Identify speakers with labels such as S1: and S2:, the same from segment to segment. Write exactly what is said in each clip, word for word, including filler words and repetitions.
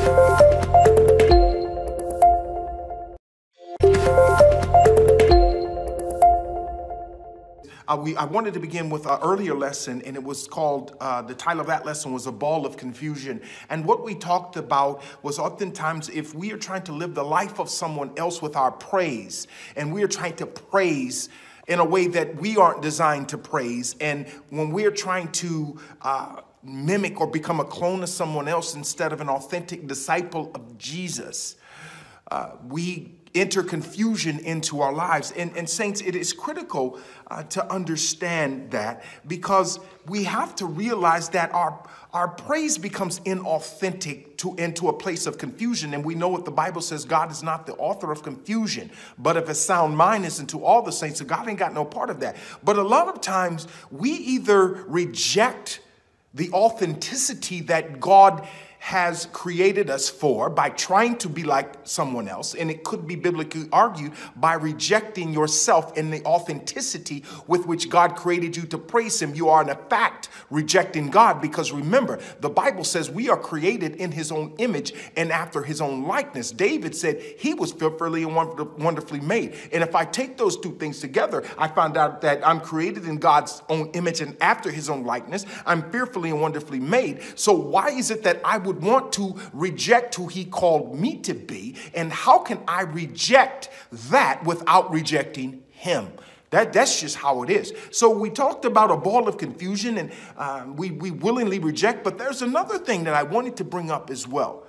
S1: Uh, we, I wanted to begin with an earlier lesson, and it was called, uh, the title of that lesson was A Ball of Confusion. And what we talked about was oftentimes if we are trying to live the life of someone else with our praise, and we are trying to praise in a way that we aren't designed to praise, and when we're trying to uh, mimic or become a clone of someone else instead of an authentic disciple of Jesus, uh, we enter confusion into our lives. And, and saints, it is critical uh, to understand that, because we have to realize that our, our praise becomes inauthentic to into a place of confusion. And we know what the Bible says: God is not the author of confusion, but of a sound mind is unto all the saints. So God ain't got no part of that. But a lot of times we either reject the authenticity that God has created us for by trying to be like someone else. And it could be biblically argued by rejecting yourself in the authenticity with which God created you to praise him. You are in fact rejecting God, because remember, the Bible says we are created in his own image and after his own likeness. David said he was fearfully and wonderfully made. And if I take those two things together, I find out that I'm created in God's own image and after his own likeness. I'm fearfully and wonderfully made. So why is it that I would would want to reject who he called me to be? And how can I reject that without rejecting him? That, that's just how it is. So we talked about a ball of confusion, and uh, we, we willingly reject. But there's another thing that I wanted to bring up as well,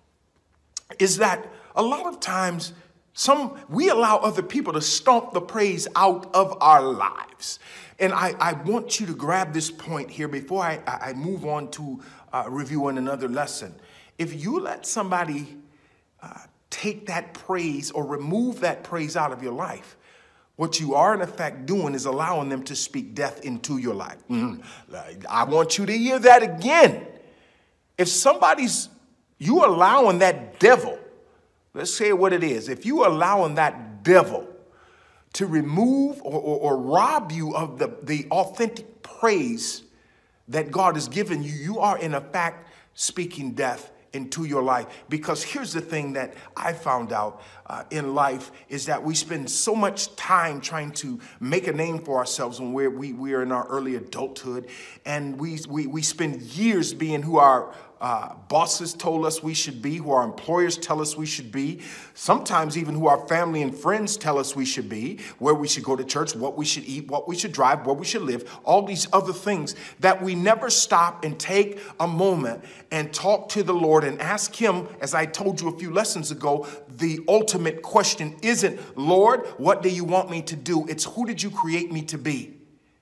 S1: is that a lot of times some we allow other people to stomp the praise out of our lives. And I, I want you to grab this point here before I, I move on to uh, reviewing another lesson. If you let somebody uh, take that praise or remove that praise out of your life, what you are in effect doing is allowing them to speak death into your life. Mm-hmm. I want you to hear that again. If somebody's, you allowing that devil, let's say what it is, if you allowing that devil to remove or, or, or rob you of the, the authentic praise that God has given you, you are in effect speaking death into your life. Because here's the thing that I found out uh, in life is that we spend so much time trying to make a name for ourselves when we're, we, we are in our early adulthood. And we, we, we spend years being who our uh, bosses told us we should be, who our employers tell us we should be, sometimes even who our family and friends tell us we should be, where we should go to church, what we should eat, what we should drive, where we should live, all these other things that we never stop and take a moment and talk to the Lord and ask him. As I told you a few lessons ago, the ultimate question isn't, Lord, what do you want me to do? It's, who did you create me to be?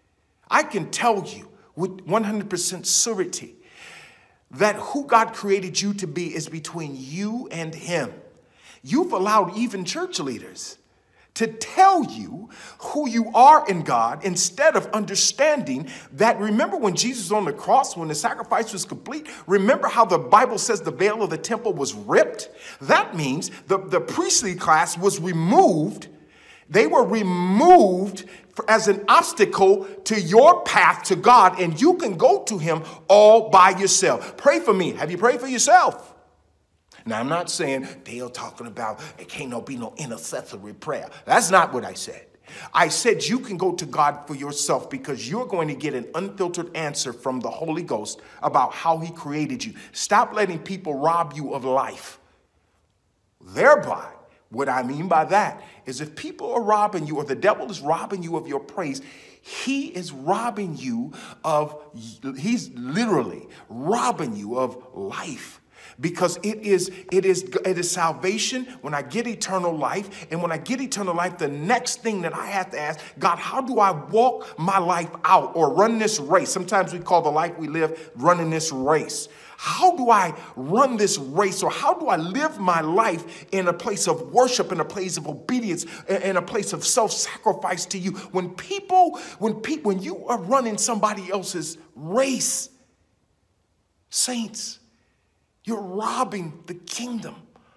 S1: I can tell you with one hundred percent certainty that who God created you to be is between you and him. You've allowed even church leaders to tell you who you are in God instead of understanding that. Remember when Jesus was on the cross, when the sacrifice was complete, remember how the Bible says the veil of the temple was ripped? That means the, the priestly class was removed. They were removed as an obstacle to your path to God, and you can go to him all by yourself. Pray for me. Have you prayed for yourself? Now, I'm not saying Dale talking about it can't no be no intercessory prayer. That's not what I said. I said you can go to God for yourself, because you're going to get an unfiltered answer from the Holy Ghost about how he created you. Stop letting people rob you of life. Thereby, what I mean by that is if people are robbing you, or the devil is robbing you of your praise, he is robbing you of, he's literally robbing you of life. Because it is, it is, it is salvation when I get eternal life. And when I get eternal life, the next thing that I have to ask, God, how do I walk my life out or run this race? Sometimes we call the life we live running this race. How do I run this race, or how do I live my life in a place of worship, in a place of obedience, in a place of self-sacrifice to you? When people, when people, when you are running somebody else's race, saints, you're robbing the kingdom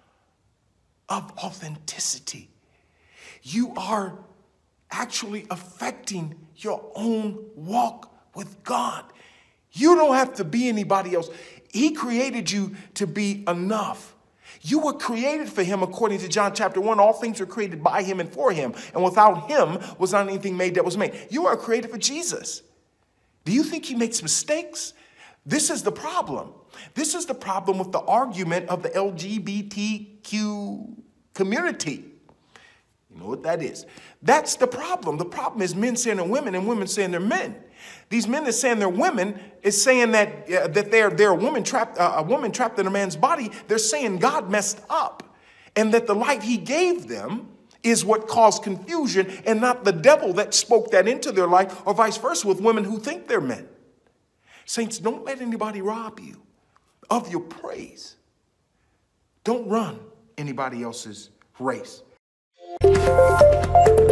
S1: of authenticity. You are actually affecting your own walk with God. You don't have to be anybody else. He created you to be enough. You were created for him according to John chapter one. All things were created by him and for him. And without him was not anything made that was made. You are created for Jesus. Do you think he makes mistakes? This is the problem. This is the problem with the argument of the L G B T Q community. You know what that is? That's the problem. The problem is men saying they're women and women saying they're men. These men that saying they're women is saying that uh, that they're they're a woman trapped uh, a woman trapped in a man's body. They're saying God messed up, and that the light he gave them is what caused confusion, and not the devil that spoke that into their life, or vice versa with women who think they're men. Saints, don't let anybody rob you of your praise. Don't run anybody else's race.